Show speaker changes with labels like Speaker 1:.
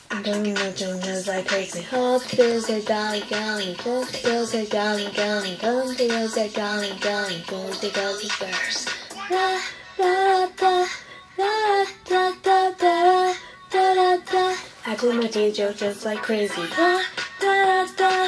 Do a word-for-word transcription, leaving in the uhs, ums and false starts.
Speaker 1: I'm doing my just like crazy. Hope feels like going, going, good feels like going, going, good feels like going, going, good because it's first. Da da da da da da da da da da. I do my D J just like crazy. Da da da